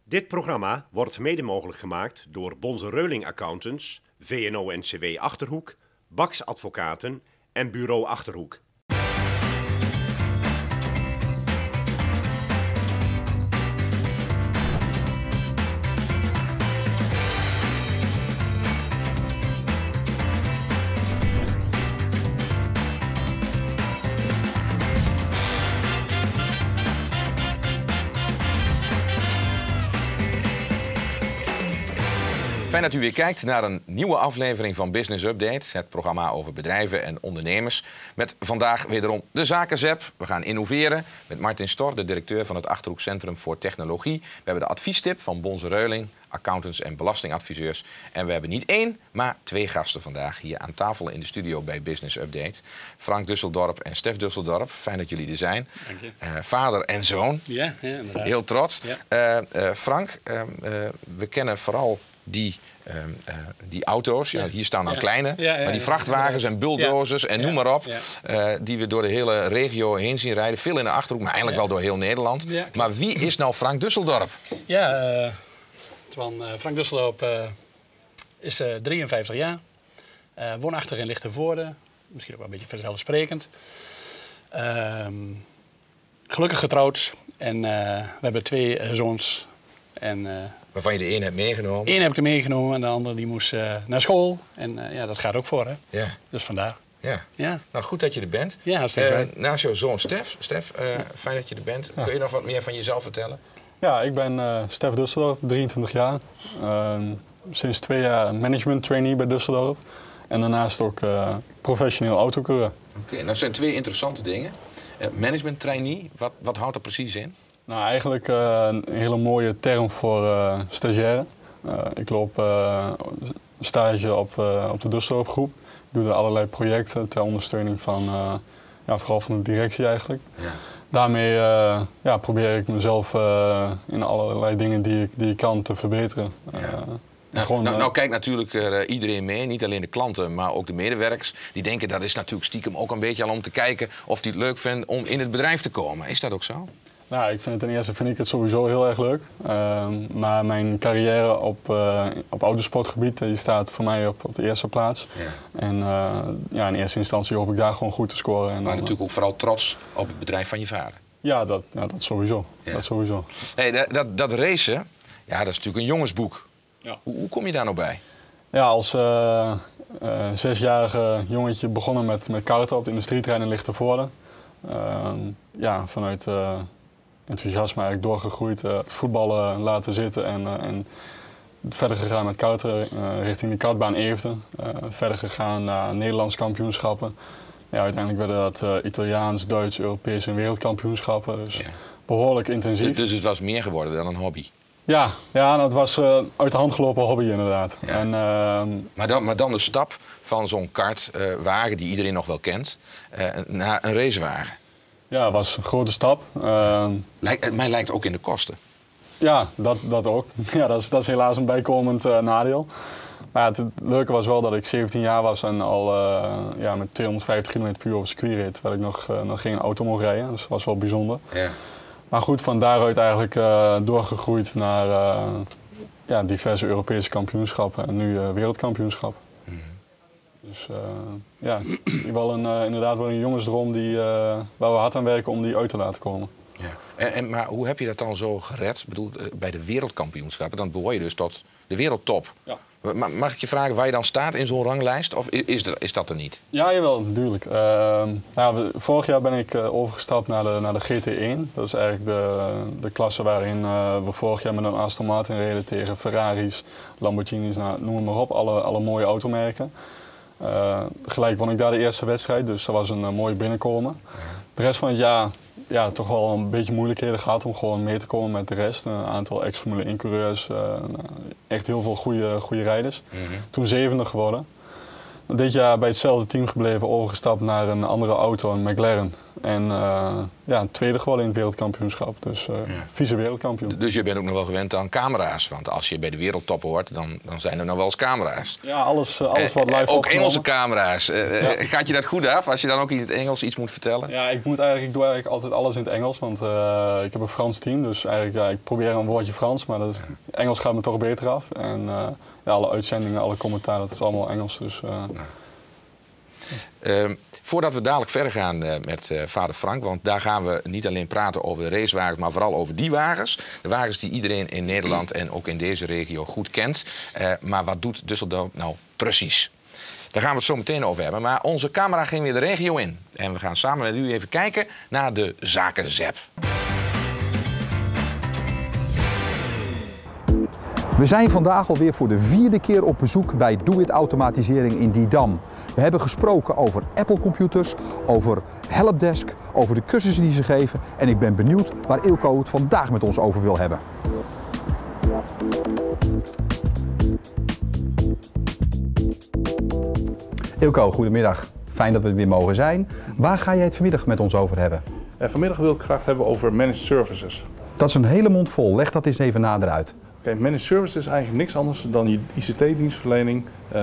Dit programma wordt mede mogelijk gemaakt door Bonze Reuling Accountants, VNO-NCW Achterhoek, Bax Advocaten en Bureau Achterhoek. Fijn dat u weer kijkt naar een nieuwe aflevering van Business Update, het programma over bedrijven en ondernemers. Met vandaag wederom de Zakenzep. We gaan innoveren met Martin Stor, de directeur van het Achterhoek Centrum voor Technologie. We hebben de adviestip van Bonze Reuling, accountants en belastingadviseurs. En we hebben niet één, maar twee gasten vandaag hier aan tafel in de studio bij Business Update. Frank Dusseldorp en Stef Dusseldorp. Fijn dat jullie er zijn. Dank je. Vader en zoon. Ja, inderdaad. Heel trots. Ja. Frank, we kennen vooral die auto's, ja, hier staan dan kleine, maar die vrachtwagens en bulldozers en noem maar op, die we door de hele regio heen zien rijden. Veel in de Achterhoek, maar eigenlijk wel door heel Nederland. Ja, maar wie is nou Frank Dusseldorp? Ja, Frank Dusseldorp is 53 jaar, woonachtig in Lichtenvoorde, misschien ook wel een beetje vanzelfsprekend. Gelukkig getrouwd en we hebben twee zoons. Waarvan je de een hebt meegenomen? Eén heb ik er meegenomen en de andere die moest naar school. En dat gaat ook voor, hè? Ja. Dus vandaar. Ja. Nou, goed dat je er bent. Ja, hartstikke fijn. Naast jouw zoon Stef, fijn dat je er bent. Ja. Kun je nog wat meer van jezelf vertellen? Ja, ik ben Stef Dusseldorp, 23 jaar. Sinds 2 jaar management trainee bij Dusseldorp. En daarnaast ook professioneel autocoureur. Oké, nou, dat zijn twee interessante dingen. Management trainee, wat houdt dat precies in? Nou, eigenlijk een hele mooie term voor stagiaire. Ik loop stage op de Dusseldorp groep. Ik doe er allerlei projecten ter ondersteuning van, vooral van de directie eigenlijk. Ja. Daarmee probeer ik mezelf in allerlei dingen die ik kan te verbeteren. Nou kijkt natuurlijk iedereen mee, niet alleen de klanten, maar ook de medewerkers. Die denken dat is natuurlijk stiekem ook een beetje al om te kijken of die het leuk vindt om in het bedrijf te komen. Is dat ook zo? Nou, ten eerste vind ik het sowieso heel erg leuk. Maar mijn carrière op autosportgebied die staat voor mij op de eerste plaats. Ja. En in eerste instantie hoop ik daar gewoon goed te scoren. En maar natuurlijk ook vooral trots op het bedrijf van je vader. Ja, dat sowieso. Ja. Dat sowieso. Hey, dat racen, dat is natuurlijk een jongensboek. Ja. Hoe kom je daar nou bij? Ja, als 6-jarige jongetje begonnen met karten op de industrieterrein in Lichtenvoorde. Vanuit enthousiasme eigenlijk doorgegroeid, het voetballen laten zitten en verder gegaan met karten richting de kartbaan Eefde. Verder gegaan naar Nederlands kampioenschappen. Ja, uiteindelijk werden dat Italiaans, Duits, Europees en wereldkampioenschappen. Dus behoorlijk intensief. Dus het was meer geworden dan een hobby? Ja, het was uit de hand gelopen hobby inderdaad. Ja. En, maar dan de stap van zo'n kartwagen die iedereen nog wel kent, naar een racewagen. Ja, dat was een grote stap. Mij lijkt ook in de kosten. Ja, dat ook. Ja, dat is helaas een bijkomend nadeel. Maar het leuke was wel dat ik 17 jaar was en al met 250 km per uur op circuit reed, terwijl ik nog geen auto mocht rijden. Dus dat was wel bijzonder. Ja. Maar goed, van daaruit eigenlijk doorgegroeid naar diverse Europese kampioenschappen en nu wereldkampioenschappen. Dus inderdaad wel een jongensdroom waar we hard aan werken om die uit te laten komen. Ja. Maar hoe heb je dat dan zo gered? Ik bedoel, bij de wereldkampioenschappen, dan behoor je dus tot de wereldtop. Ja. Mag ik je vragen waar je dan staat in zo'n ranglijst? Of is dat er niet? Ja, jawel, natuurlijk. Vorig jaar ben ik overgestapt naar de GT1. Dat is eigenlijk de klasse waarin we vorig jaar met een Aston Martin reden tegen Ferraris, Lamborghinis, noem maar op. Alle mooie automerken. Gelijk won ik daar de eerste wedstrijd, dus dat was een mooi binnenkomen. De rest van het jaar toch wel een beetje moeilijkheden gehad om gewoon mee te komen met de rest. Een aantal ex-Formule 1 coureurs, echt heel veel goede rijders. Toen 7e geworden. Dit jaar bij hetzelfde team gebleven, overgestapt naar een andere auto, een McLaren. En een tweede geworden in het wereldkampioenschap. Dus vice wereldkampioen. Dus je bent ook nog wel gewend aan camera's. Want als je bij de wereldtop hoort, dan zijn er nog wel eens camera's. Ja, alles wat live opgenomen. Ook Engelse camera's. Gaat je dat goed af als je dan ook in het Engels iets moet vertellen? Ja, ik doe eigenlijk altijd alles in het Engels. Want ik heb een Frans team. Dus eigenlijk, ik probeer een woordje Frans. Maar Engels gaat me toch beter af. En alle uitzendingen, alle commentaar, dat is allemaal Engels. Dus, voordat we dadelijk verder gaan met vader Frank, want daar gaan we niet alleen praten over de racewagens, maar vooral over die wagens. De wagens die iedereen in Nederland en ook in deze regio goed kent. Maar wat doet Düsseldorf nou precies? Daar gaan we het zo meteen over hebben. Maar onze camera ging weer de regio in. En we gaan samen met u even kijken naar de zakenzep. We zijn vandaag alweer voor de 4e keer op bezoek bij Do-It Automatisering in Didam. We hebben gesproken over Apple computers, over helpdesk, over de cursussen die ze geven. En ik ben benieuwd waar Ilko het vandaag met ons over wil hebben. Ilko, goedemiddag. Fijn dat we er weer mogen zijn. Waar ga jij het vanmiddag met ons over hebben? Vanmiddag wil ik het graag hebben over managed services. Dat is een hele mond vol. Leg dat eens even nader uit. Managed services is eigenlijk niks anders dan je ICT-dienstverlening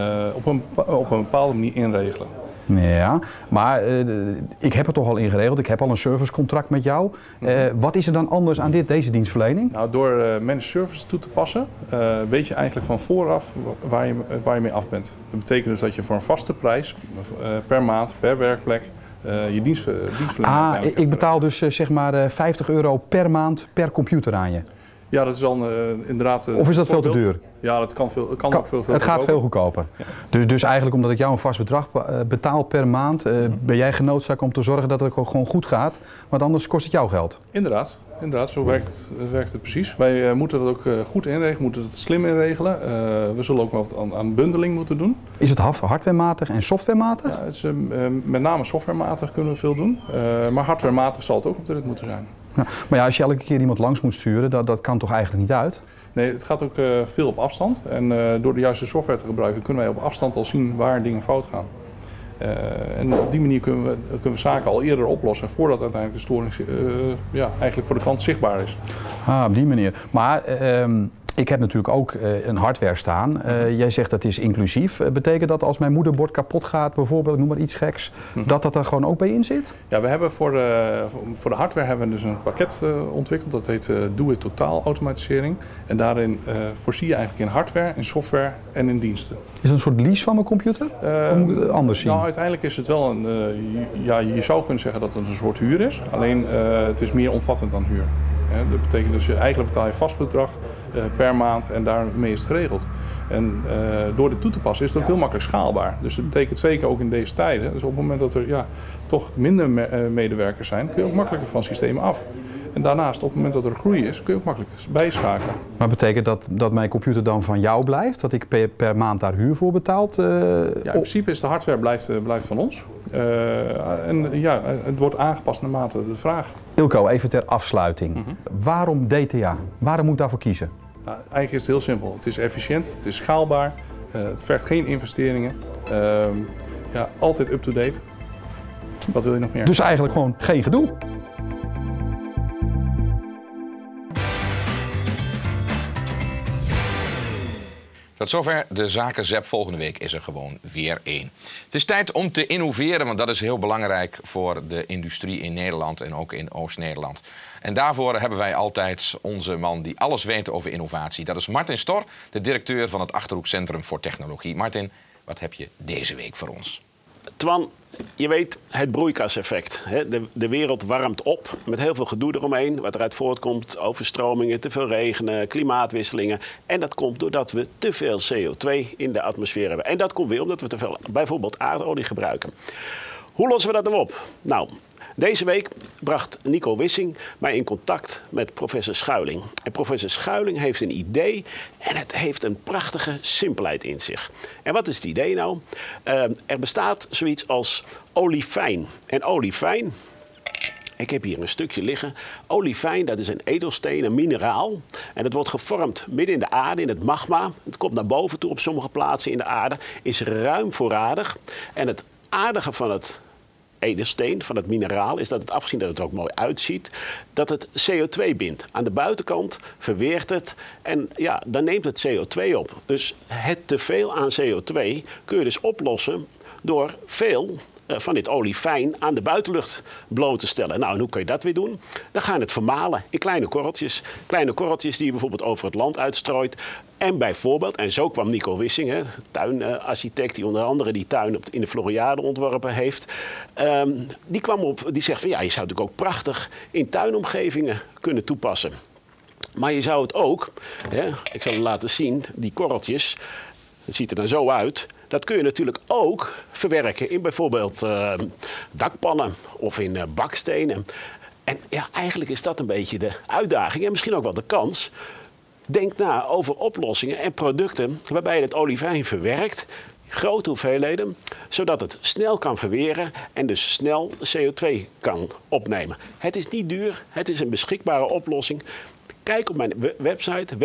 op een bepaalde manier inregelen. Ja, maar ik heb het toch al ingeregeld. Ik heb al een servicecontract met jou. Wat is er dan anders aan deze dienstverlening? Nou, door managed services toe te passen, weet je eigenlijk van vooraf waar je mee af bent. Dat betekent dus dat je voor een vaste prijs, per maand, per werkplek, je dienstverlening ik betaal dus zeg maar €50 per maand per computer aan je. Ja, dat is dan inderdaad... Of is dat veel te duur? Ja, dat kan ook veel goedkoper. Het gaat veel goedkoper. Ja. Dus eigenlijk omdat ik jou een vast bedrag betaal per maand, ben jij genoodzaakt om te zorgen dat het ook gewoon goed gaat. Want anders kost het jou geld. Inderdaad, zo werkt het precies. Wij moeten dat ook goed inregelen, moeten het slim inregelen. We zullen ook wat aan bundeling moeten doen. Is het hardwarematig en softwarematig? Ja, het is, met name softwarematig kunnen we veel doen. Maar hardwarematig zal het ook op de rit moeten zijn. Ja, maar ja, als je elke keer iemand langs moet sturen, dat kan toch eigenlijk niet uit? Nee, het gaat ook veel op afstand. En door de juiste software te gebruiken kunnen wij op afstand al zien waar dingen fout gaan. En op die manier kunnen we zaken al eerder oplossen voordat uiteindelijk de storing eigenlijk voor de klant zichtbaar is. Op die manier. Maar ik heb natuurlijk ook een hardware staan. Jij zegt dat is inclusief. Betekent dat als mijn moederbord kapot gaat, bijvoorbeeld, noem maar iets geks, dat er gewoon ook bij in zit? Ja, we hebben voor de hardware hebben we dus een pakket ontwikkeld. Dat heet Do-It Totaal Automatisering. En daarin voorzie je eigenlijk in hardware, in software en in diensten. Is het een soort lease van mijn computer? Of moet ik het anders zien? Nou, uiteindelijk is het wel een... je zou kunnen zeggen dat het een soort huur is. Alleen het is meer omvattend dan huur. Dat betekent dus eigenlijk betaal je vast bedrag per maand en daarmee is het geregeld. En door dit toe te passen is het ook heel makkelijk schaalbaar. Dus dat betekent zeker ook in deze tijden. Dus op het moment dat er toch minder medewerkers zijn, kun je ook makkelijker van systemen af. En daarnaast, op het moment dat er groei is, kun je ook makkelijk bijschakelen. Maar betekent dat mijn computer dan van jou blijft? Dat ik per maand daar huur voor betaalt? Ja, in principe is de hardware blijft van ons. Het wordt aangepast naarmate de vraag. Ilko, even ter afsluiting. Waarom DTA? Waarom moet ik daarvoor kiezen? Eigenlijk is het heel simpel. Het is efficiënt, het is schaalbaar, het vergt geen investeringen. Altijd up-to-date. Wat wil je nog meer? Dus eigenlijk gewoon geen gedoe? Tot zover de zakenzep. Volgende week is er gewoon weer één. Het is tijd om te innoveren, want dat is heel belangrijk voor de industrie in Nederland en ook in Oost-Nederland. En daarvoor hebben wij altijd onze man die alles weet over innovatie. Dat is Martin Stor, de directeur van het Achterhoek Centrum voor Technologie. Martin, wat heb je deze week voor ons? Twan, je weet het broeikaseffect. De wereld warmt op met heel veel gedoe eromheen. Wat eruit voortkomt, overstromingen, te veel regenen, klimaatwisselingen. En dat komt doordat we te veel CO2 in de atmosfeer hebben. En dat komt weer omdat we te veel bijvoorbeeld aardolie gebruiken. Hoe lossen we dat dan op? Nou, deze week bracht Nico Wissing mij in contact met professor Schuiling. En professor Schuiling heeft een idee en het heeft een prachtige simpelheid in zich. En wat is het idee nou? Er bestaat zoiets als olifijn. En olifijn, ik heb hier een stukje liggen. Olifijn, dat is een edelsteen, een mineraal. En het wordt gevormd midden in de aarde, in het magma. Het komt naar boven toe op sommige plaatsen in de aarde. Is ruim voorradig. En het aardige van het edelsteen, van het mineraal, is dat het afgezien dat het er ook mooi uitziet, dat het CO2 bindt. Aan de buitenkant verweert het en ja, dan neemt het CO2 op. Dus het teveel aan CO2 kun je dus oplossen door veel van dit olifijn aan de buitenlucht bloot te stellen. Nou, en hoe kun je dat weer doen? Dan ga je het vermalen in kleine korreltjes. Kleine korreltjes die je bijvoorbeeld over het land uitstrooit. En bijvoorbeeld, en zo kwam Nico Wissing, tuinarchitect die onder andere die tuin in de Floriade ontworpen heeft. Die kwam op, die zegt van ja, je zou het natuurlijk ook prachtig in tuinomgevingen kunnen toepassen. Maar je zou het ook, ik zal het laten zien, die korreltjes, het ziet er dan zo uit. Dat kun je natuurlijk ook verwerken in bijvoorbeeld dakpannen of in bakstenen. En ja, eigenlijk is dat een beetje de uitdaging en misschien ook wel de kans. Denk na over oplossingen en producten waarbij je het olifijn verwerkt, grote hoeveelheden, zodat het snel kan verweren en dus snel CO2 kan opnemen. Het is niet duur, het is een beschikbare oplossing. Kijk op mijn website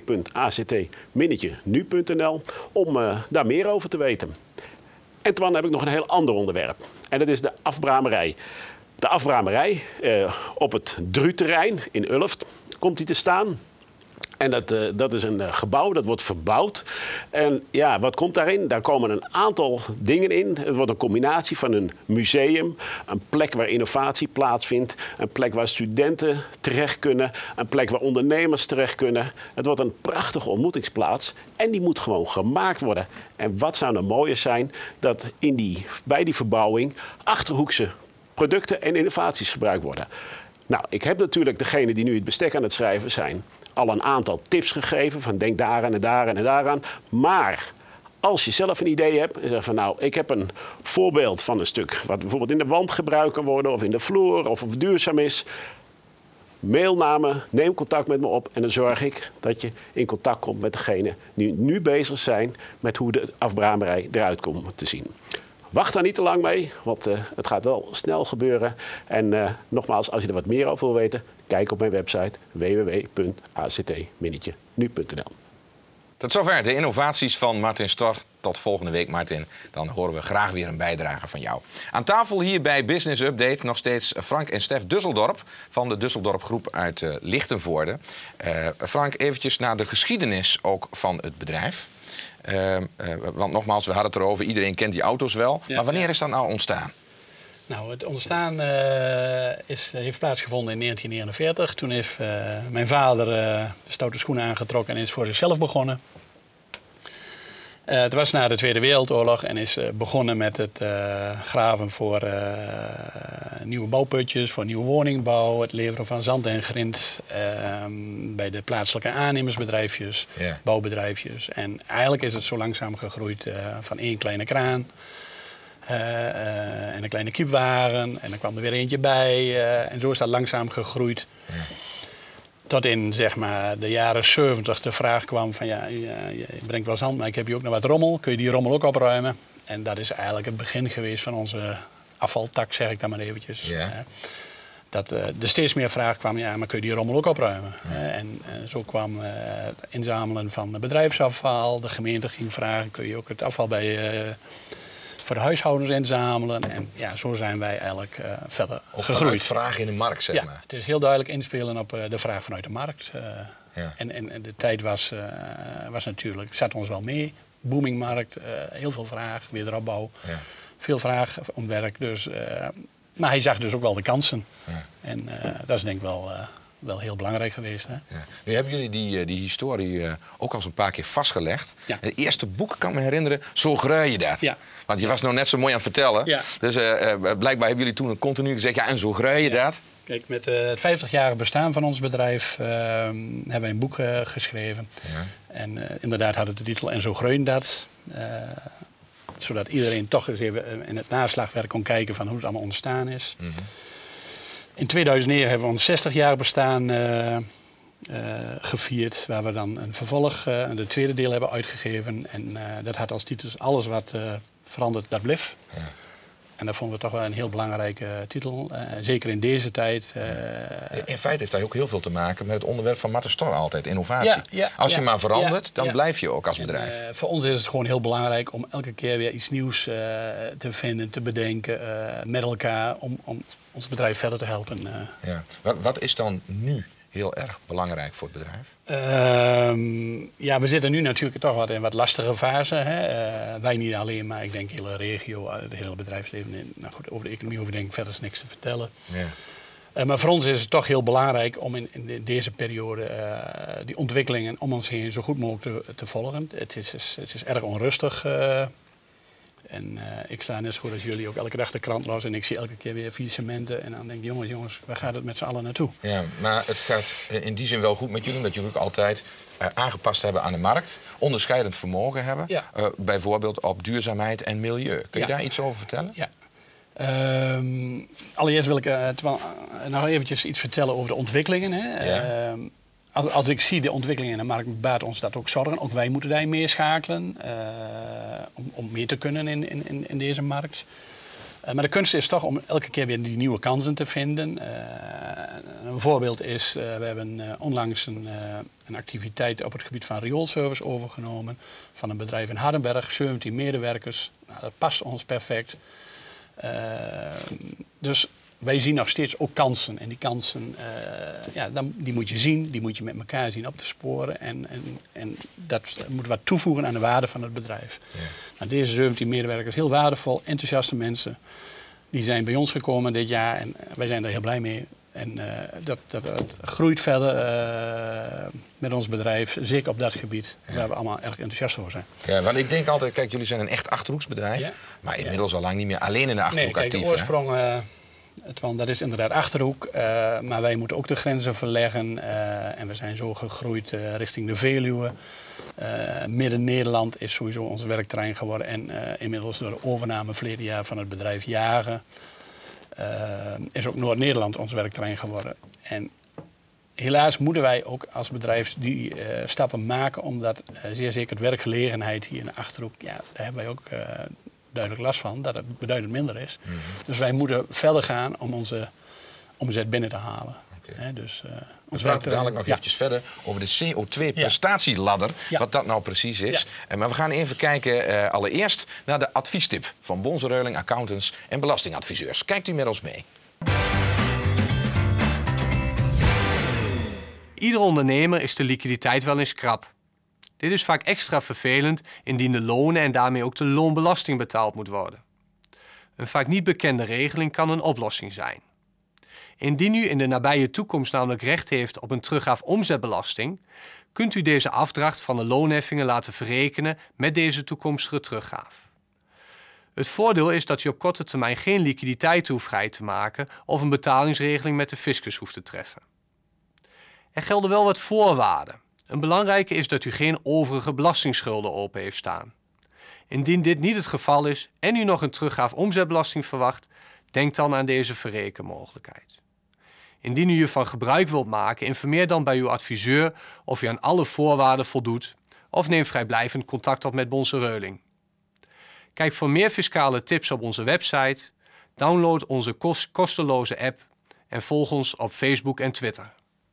www.act-nu.nl om daar meer over te weten. En dan heb ik nog een heel ander onderwerp. En dat is de afbramerij. De afbramerij op het Druterrein in Ulft komt die te staan. En dat is een gebouw, dat wordt verbouwd. En ja, wat komt daarin? Daar komen een aantal dingen in. Het wordt een combinatie van een museum, een plek waar innovatie plaatsvindt, een plek waar studenten terecht kunnen, een plek waar ondernemers terecht kunnen. Het wordt een prachtige ontmoetingsplaats en die moet gewoon gemaakt worden. En wat zou nou mooier zijn dat bij die verbouwing Achterhoekse producten en innovaties gebruikt worden. Nou, ik heb natuurlijk degene die nu het bestek aan het schrijven zijn al een aantal tips gegeven van denk daaraan en daaraan en daaraan. Maar als je zelf een idee hebt en zegt van nou, ik heb een voorbeeld van een stuk wat bijvoorbeeld in de wand gebruikt kan worden of in de vloer of duurzaam is. Mail naar me, neem contact met me op en dan zorg ik dat je in contact komt met degene die nu bezig zijn met hoe de afbramerij eruit komt te zien. Wacht daar niet te lang mee, want het gaat wel snel gebeuren. En nogmaals, als je er wat meer over wil weten, kijk op mijn website www.act-nu.nl. Tot zover de innovaties van Martin Stor. Tot volgende week, Martin. Dan horen we graag weer een bijdrage van jou. Aan tafel hier bij Business Update nog steeds Frank en Stef Dusseldorp van de Dusseldorp Groep uit Lichtenvoorde. Frank, eventjes naar de geschiedenis ook van het bedrijf. Want nogmaals, we hadden het erover, iedereen kent die auto's wel. Ja, maar wanneer is dat nou ontstaan? Nou, het ontstaan heeft plaatsgevonden in 1949. Toen heeft mijn vader de stoute schoenen aangetrokken en is voor zichzelf begonnen. Het was na de Tweede Wereldoorlog en is begonnen met het graven voor nieuwe bouwputjes, voor nieuwe woningbouw, het leveren van zand en grind bij de plaatselijke aannemersbedrijfjes, bouwbedrijfjes. En eigenlijk is het zo langzaam gegroeid van één kleine kraan en een kleine kiepwagen en dan kwam er weer eentje bij en zo is dat langzaam gegroeid. Ja. Tot in zeg maar, de jaren 70 de vraag kwam van ja, je brengt wel zand, maar ik heb hier ook nog wat rommel. Kun je die rommel ook opruimen? En dat is eigenlijk het begin geweest van onze afvaltak, zeg ik dan maar eventjes. Ja. Dat er steeds meer vraag kwam, ja, maar kun je die rommel ook opruimen? Ja. En zo kwam het inzamelen van bedrijfsafval. De gemeente ging vragen, kun je ook het afval voor de huishoudens inzamelen. En ja, zo zijn wij eigenlijk verder gegroeid. Vanuit vraag in de markt, zeg maar. Ja, het is heel duidelijk inspelen op de vraag vanuit de markt. En de tijd was natuurlijk, zat ons wel mee. Boomingmarkt, heel veel vraag, wederopbouw. Ja. Veel vraag om werk. Dus, maar hij zag dus ook wel de kansen. Ja. En dat is denk ik wel heel belangrijk geweest. Hè? Ja. Nu hebben jullie die historie ook al eens een paar keer vastgelegd. Ja. Het eerste boek, kan ik me herinneren, Zo grui je dat. Ja. Want je was nou net zo mooi aan het vertellen. Ja. Dus blijkbaar hebben jullie toen continu gezegd, ja, en zo grui je dat. Kijk, met het 50-jarige bestaan van ons bedrijf hebben wij een boek geschreven. Ja. En inderdaad had het de titel En zo grui je dat. Zodat iedereen toch eens even in het naslagwerk kon kijken van hoe het allemaal ontstaan is. Mm-hmm. In 2009 hebben we ons 60-jarig bestaan gevierd, waar we dan een vervolg, de tweede deel hebben uitgegeven. En dat had als titel Alles wat verandert, dat bleef. Ja. En dat vonden we toch wel een heel belangrijke titel. Zeker in deze tijd. In feite heeft dat ook heel veel te maken met het onderwerp van Marten Storr altijd, innovatie. Als je maar verandert, dan blijf je ook als bedrijf. Voor ons is het gewoon heel belangrijk om elke keer weer iets nieuws te vinden, te bedenken met elkaar om ons bedrijf verder te helpen. Wat is dan nu heel erg belangrijk voor het bedrijf? We zitten nu natuurlijk toch wat in wat lastige fase. Wij niet alleen, maar ik denk de hele regio, het hele bedrijfsleven. Nou goed, over de economie hoef ik denk ik verder niks te vertellen. Ja. Maar voor ons is het toch heel belangrijk om in deze periode die ontwikkelingen om ons heen zo goed mogelijk te volgen. Het is erg onrustig. En ik sla net zo goed als jullie ook elke dag de krant los en ik zie elke keer weer faillissementen. En dan denk ik, jongens, waar gaat het met z'n allen naartoe? Ja, maar het gaat in die zin wel goed met jullie, omdat jullie ook altijd aangepast hebben aan de markt. Onderscheidend vermogen hebben, bijvoorbeeld op duurzaamheid en milieu. Kun je daar iets over vertellen? Ja. Allereerst wil ik nog eventjes iets vertellen over de ontwikkelingen. Als ik zie de ontwikkelingen in de markt, baart ons dat ook zorgen. Ook wij moeten daarin meeschakelen om meer te kunnen in deze markt. Maar de kunst is toch om elke keer weer die nieuwe kansen te vinden. Een voorbeeld is, we hebben onlangs een activiteit op het gebied van rioolservice overgenomen. Van een bedrijf in Hardenberg, 17 medewerkers. Nou, dat past ons perfect. Dus wij zien nog steeds ook kansen. En die kansen, die moet je zien, die moet je met elkaar zien op te sporen. En dat moet wat toevoegen aan de waarde van het bedrijf. Ja. Nou, deze 17 medewerkers, heel waardevol, enthousiaste mensen. Die zijn bij ons gekomen dit jaar en wij zijn er heel blij mee. En dat groeit verder met ons bedrijf, zeker op dat gebied, waar we allemaal erg enthousiast over zijn. Ja, want ik denk altijd, kijk, jullie zijn een echt Achterhoeksbedrijf, maar inmiddels al lang niet meer alleen in de Achterhoek actief. De oorsprong, dat is inderdaad Achterhoek, maar wij moeten ook de grenzen verleggen. En we zijn zo gegroeid richting de Veluwe. Midden-Nederland is sowieso ons werkterrein geworden. En inmiddels door de overname verleden jaar van het bedrijf Jagen is ook Noord-Nederland ons werkterrein geworden. En helaas moeten wij ook als bedrijf die stappen maken, omdat zeer zeker het werkgelegenheid hier in de Achterhoek, daar hebben wij ook duidelijk last van, dat het beduidend minder is. Mm-hmm. Dus wij moeten verder gaan om onze omzet binnen te halen. Okay. We praten dadelijk nog eventjes verder over de CO2-prestatieladder, wat dat nou precies is. Ja. Maar we gaan even kijken allereerst naar de adviestip van Bonze Reuling Accountants en Belastingadviseurs. Kijkt u met ons mee. Ieder ondernemer is de liquiditeit wel eens krap. Dit is vaak extra vervelend indien de lonen en daarmee ook de loonbelasting betaald moet worden. Een vaak niet bekende regeling kan een oplossing zijn. Indien u in de nabije toekomst namelijk recht heeft op een teruggaaf omzetbelasting, kunt u deze afdracht van de loonheffingen laten verrekenen met deze toekomstige teruggaaf. Het voordeel is dat u op korte termijn geen liquiditeit hoeft vrij te maken of een betalingsregeling met de fiscus hoeft te treffen. Er gelden wel wat voorwaarden. Een belangrijke is dat u geen overige belastingsschulden open heeft staan. Indien dit niet het geval is en u nog een teruggaaf omzetbelasting verwacht, denk dan aan deze verrekenmogelijkheid. Indien u hiervan gebruik wilt maken, informeer dan bij uw adviseur of u aan alle voorwaarden voldoet of neem vrijblijvend contact op met Bonze Reuling. Kijk voor meer fiscale tips op onze website, download onze kosteloze app en volg ons op Facebook en Twitter.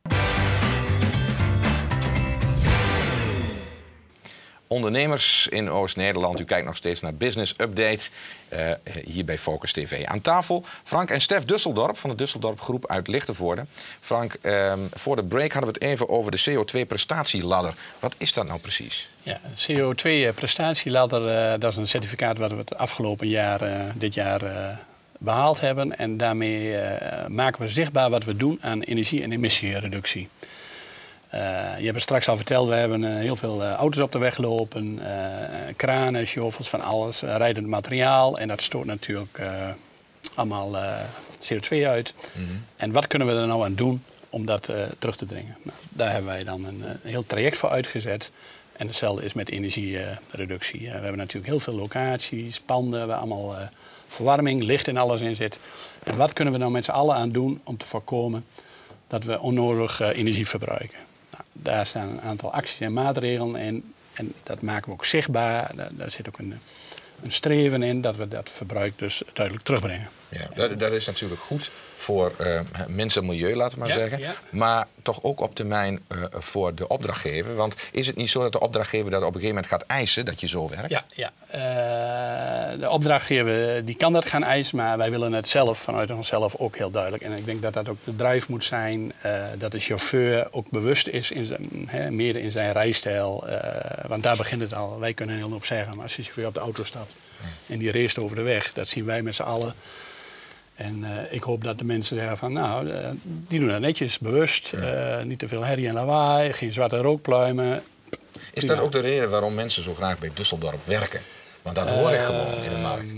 Ondernemers in Oost-Nederland, u kijkt nog steeds naar Business Update, hier bij Focus TV. Aan tafel Frank en Stef Dusseldorp van de Dusseldorp Groep uit Lichtenvoorde. Frank, voor de break hadden we het even over de CO2-prestatieladder. Wat is dat nou precies? Ja, de CO2-prestatieladder, dat is een certificaat wat we het afgelopen jaar, dit jaar behaald hebben. En daarmee maken we zichtbaar wat we doen aan energie- en emissiereductie. Je hebt het straks al verteld, we hebben heel veel auto's op de weg lopen, kranen, shovels, van alles, rijdend materiaal. En dat stoot natuurlijk allemaal CO2 uit. Mm-hmm. En wat kunnen we er nou aan doen om dat terug te dringen? Nou, daar hebben wij dan een heel traject voor uitgezet. En hetzelfde is met energiereductie. We hebben natuurlijk heel veel locaties, panden, waar allemaal verwarming, licht en alles in zit. En wat kunnen we nou met z'n allen aan doen om te voorkomen dat we onnodig energie verbruiken? Nou, daar staan een aantal acties en maatregelen in en dat maken we ook zichtbaar. Daar zit ook een een streven in dat we dat verbruik dus duidelijk terugbrengen. Ja, dat is natuurlijk goed voor mensen en milieu, laten we maar zeggen. Ja. Maar toch ook op termijn voor de opdrachtgever. Want is het niet zo dat de opdrachtgever dat op een gegeven moment gaat eisen dat je zo werkt? Ja. De opdrachtgever die kan dat gaan eisen, maar wij willen het zelf vanuit onszelf ook heel duidelijk. En ik denk dat dat ook de drive moet zijn, dat de chauffeur ook bewust is in zijn, meer in zijn rijstijl. Want daar begint het al. Wij kunnen heel hoop zeggen, maar als de chauffeur op de auto stapt en die race over de weg, dat zien wij met z'n allen. En ik hoop dat de mensen zeggen van, nou, die doen dat netjes, bewust. Niet te veel herrie en lawaai, geen zwarte rookpluimen. Is dat ook de reden waarom mensen zo graag bij Düsseldorp werken? Want dat hoor ik gewoon in de markt.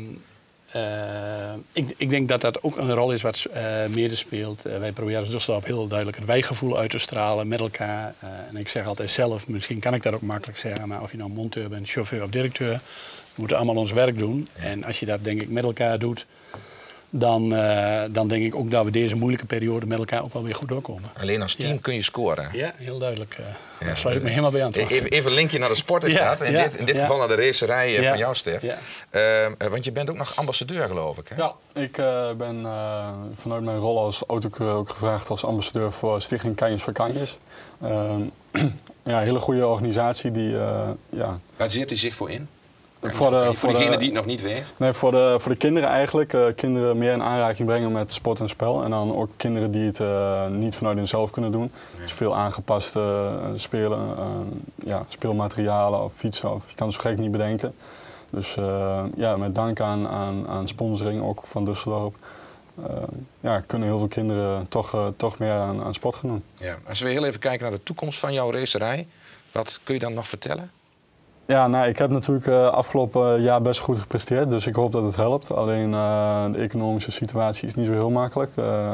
Ik denk dat dat ook een rol is wat meer speelt. Wij proberen als Düsseldorp heel duidelijk het wijgevoel uit te stralen met elkaar. En ik zeg altijd zelf, misschien kan ik dat ook makkelijk zeggen, maar of je nou monteur bent, chauffeur of directeur, we moeten allemaal ons werk doen. En als je dat denk ik met elkaar doet, dan denk ik ook dat we deze moeilijke periode met elkaar ook wel weer goed doorkomen. Alleen als team kun je scoren. Ja, heel duidelijk. Daar sluit ik me helemaal bij aan. Even een linkje naar de sportstraat. In dit geval naar de racerij van jou, Stef. Want je bent ook nog ambassadeur, geloof ik. Hè? Ja, ik ben vanuit mijn rol als autocoureur ook gevraagd als ambassadeur voor Stichting Kanjes voor Kanjes. Een hele goede organisatie die... Waar zet u zich voor in? Voor degene die het nog niet weet? Nee, voor de kinderen eigenlijk. Kinderen meer in aanraking brengen met sport en spel. En dan ook kinderen die het niet vanuit hunzelf kunnen doen. Dus veel aangepaste speelmaterialen of fietsen. Of, je kan het zo gek niet bedenken. Dus met dank aan sponsoring ook van Düsseldorp. Kunnen heel veel kinderen toch meer aan sport gaan doen. Ja, als we heel even kijken naar de toekomst van jouw racerij. Wat kun je dan nog vertellen? Ja, ik heb natuurlijk afgelopen jaar best goed gepresteerd, dus ik hoop dat het helpt. Alleen de economische situatie is niet zo heel makkelijk.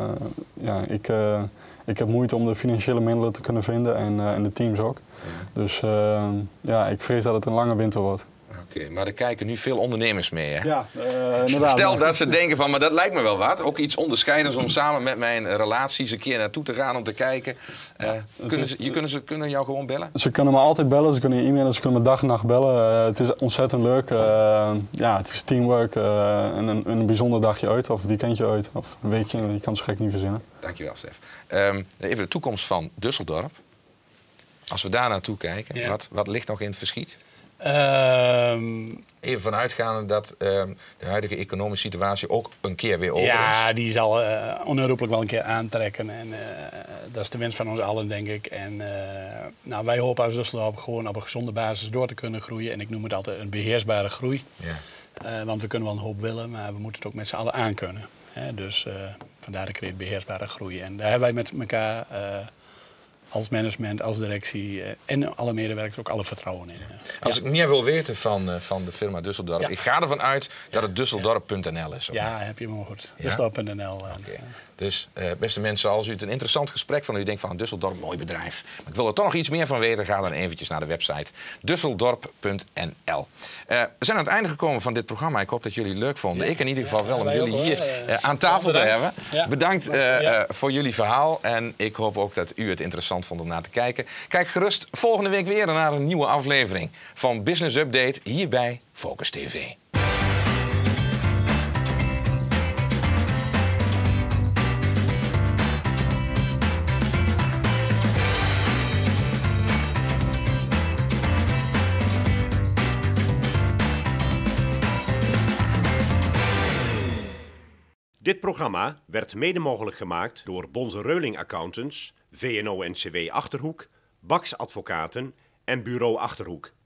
Ik heb moeite om de financiële middelen te kunnen vinden en de teams ook. Ja. Dus ik vrees dat het een lange winter wordt. Oké, maar er kijken nu veel ondernemers mee, hè? Ja, inderdaad. Stel dat ze denken van, maar dat lijkt me wel wat. Ook iets onderscheidends om samen met mijn relaties een keer naartoe te gaan om te kijken. Kunnen jou gewoon bellen? Ze kunnen me altijd bellen, ze kunnen je e-mailen, ze kunnen me dag en nacht bellen. Het is ontzettend leuk. Het is teamwork en een bijzonder dagje uit of weekendje uit of een weekje. Je kan het zo gek niet verzinnen. Dankjewel, Stef. Even de toekomst van Düsseldorp. Als we daar naartoe kijken, wat ligt nog in het verschiet? Even vanuitgaande dat de huidige economische situatie ook een keer weer over is. Ja, die zal onherroepelijk wel een keer aantrekken. En dat is de wens van ons allen, denk ik. En wij hopen als Düsseldorp gewoon op een gezonde basis door te kunnen groeien. En ik noem het altijd een beheersbare groei. Ja. Want we kunnen wel een hoop willen, maar we moeten het ook met z'n allen aankunnen. Dus vandaar de creëert beheersbare groei. En daar hebben wij met elkaar... als management, als directie en alle medewerkers ook alle vertrouwen in. Als ik meer wil weten van de firma Düsseldorp, ik ga ervan uit dat het Düsseldorp.nl is. Ja, heb je me goed. Düsseldorp.nl. Dus beste mensen, als u het een interessant gesprek van u denkt van Düsseldorp, mooi bedrijf. Maar ik wil er toch nog iets meer van weten, ga dan eventjes naar de website Düsseldorp.nl. We zijn aan het einde gekomen van dit programma. Ik hoop dat jullie het leuk vonden. Ik in ieder geval wel om jullie hier aan tafel te hebben. Ja. Bedankt voor jullie verhaal. En ik hoop ook dat u het interessant vond om naar te kijken. Kijk gerust volgende week weer naar een nieuwe aflevering van Business Update hier bij Focus TV. Dit programma werd mede mogelijk gemaakt door Bonze Reuling Accountants, VNO-NCW Achterhoek, Bax Advocaten en Bureau Achterhoek.